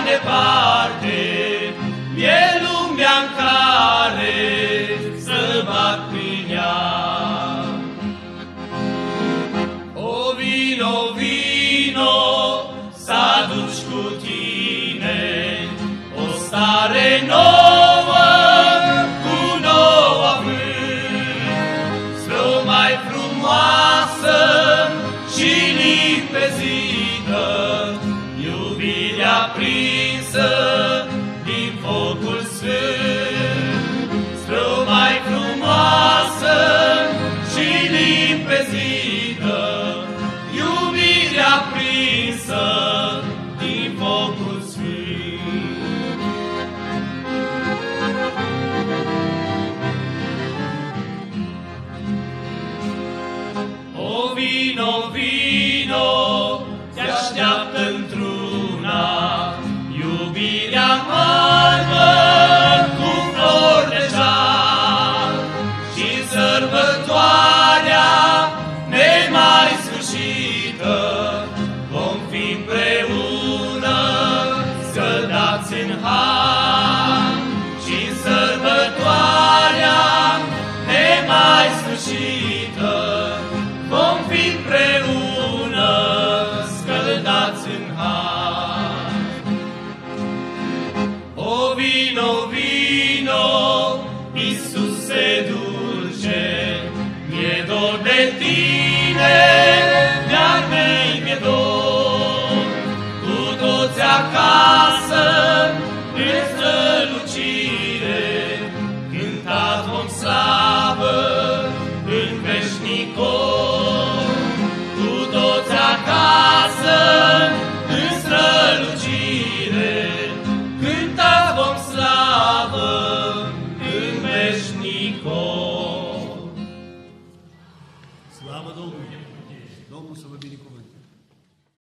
departe, e lumea-n care să bat prin ea. O vino, vino, s-aduci cu tine o stare nouă, cu nou avânt, spre o mai frumoasă și limpezită, iubirea prinsă din focul sfânt, spre o mai frumoasă și limpezită, iubirea prinsă din focul sfânt. O vino, vino, te așteaptă într-una, iubirea albă cu flori de jar, și sărbătoarea nemai sfârșită, vom fi împreună scăldați în har, și sărbătoarea nemai sfârșită, vom fi împreună scăldați în har. O vino, vino, Iisuse dulce, mi-e dor de tine, de-ar mei mi-e dor, cu toți acasă în strălucire, cântat vom slavă în veșnicor, cu toți acasă în strălucire, cântat vom slavă în veșnicor. Slavă Domnului! Domnul să vă binecuvânteze!